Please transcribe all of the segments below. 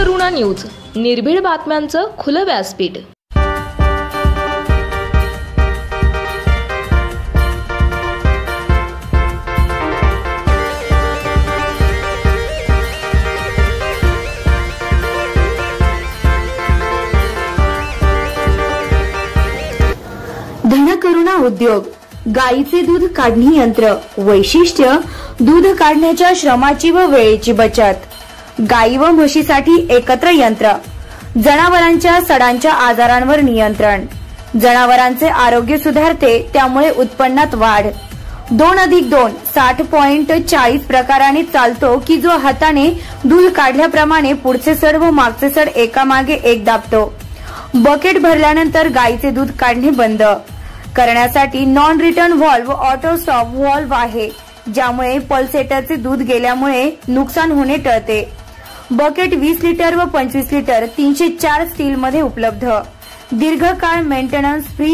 Dhankaruna news, निर्भीड बातम्यांचं खुलं व्यासपीठ। धनकरुणा उद्योग, गाईचे दूध काढणी यंत्र। वैशिष्ट्य, दूध काढण्याच्या श्रमाची व वेळेची बचत। गाई व म्हशीसाठी एकत्र यंत्र। जनावरांच्या सडांच्या आजारांवर नियंत्रण। जनावरांचे आरोग्य सुधारते, त्यामुळे उत्पन्नात वाढ। 2+2 60.40 प्रकाराने चालतो की जो हाताने दूध काढल्याप्रमाणे पुढचे सड व मागचे सड एकामागे एक दाबतो। बकेट भरल्यानंतर गाईचे दूध काढणे बंद करण्यासाठी non return valve auto stop valve आहे, ज्यामुळे पल्सेटरचे दूध गेल्यामुळे नुकसान होणे टळते। बकेट 20 लिटर व 25 लिटर 304 स्टील मध्ये उपलब्ध। दीर्घकाळ मेंटेनन्स फ्री।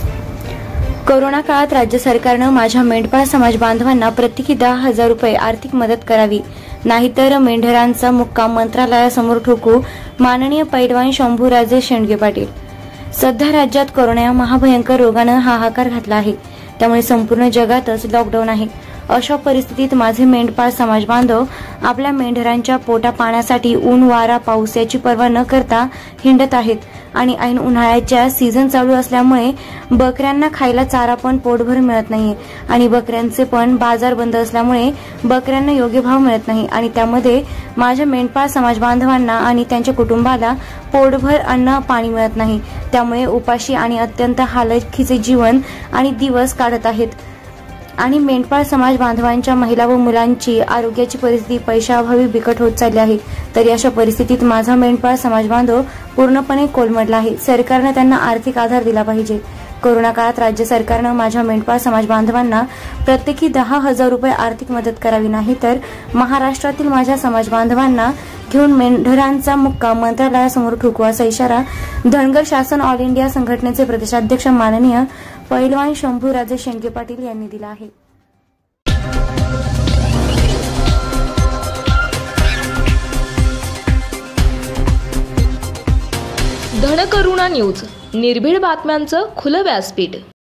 कोरोना काळात राज्य सरकारने माझ्या मेंढपाळ समाज बांधवांना प्रत्येकी 10,000 रुपये आर्थिक मदत करावी, नाहीतर मेंढरांचा मुक्काम मंत्रालयासमोर ठोकू, माननीय पैलवान शंभूराजे शेंडगे पाटील। सध्या राज्यात कोरोना या महाभयंकर रोगाने हाहाकार घातला आहे, त्यामुळे संपूर्ण जगातच लॉकडाऊन आहे। अशा परिस्थितीत माझे मेंढपाळ समाज बांधव आपल्या मेंढरांच्या पोटा पाण्यासाठी ऊन वारा पाऊस याची पर्वा न करता हिंडत आहेत आणि ऐन उन्हाळ्याच्या सीझन चालू असल्यामुळे बकऱ्यांना खायला चारा पण पोटभर मिळत नाही आणि बकऱ्यांचे पण बाजार बंद असल्यामुळे बकऱ्यांना योग्य भाव मिळत नाही आणि त्यामध्ये माझ्या मेंढपाळ समाज बांधवांना आणि त्यांच्या कुटुंबाला पोटभर अन्न पाणी मिळत नाही, त्यामुळे उपाशी आणि अत्यंत हालाखीचे जीवन आणि दिवस काढत आहेत आणि मेंढपाळ समाज बांधवांच्या महिला व मुलांची आरोग्याची परिस्थिती पैशाअभावी बिकट होत चालली आहे। तरी अशा परिस्थितीत माझा मेंढपाळ समाज बांधव पूर्णपणे कोलमडला आहे। सरकारने त्यांना आर्थिक आधार दिला पाहिजे। कोरोना काळात राज्य सरकारने माझ्या मेंढपाळ समाज बांधवांना प्रत्येकी 10,000 रुपये आर्थिक मदत करावी, नाही तर महाराष्ट्रातील माझ्या समाज बांधवांना घेऊन मेंढरांचा मुक्काम मंत्रालयासमोर ठोकू, असा इशारा धनगर शासन ऑल इंडिया संघटनेचे प्रदेशाध्यक्ष माननीय पैलवान शंभूराजे शेंडगे पाटील यांनी दिला आहे। धनकरुणा न्यूज, निर्भीड बातम्यांचं खुलं व्यासपीठ।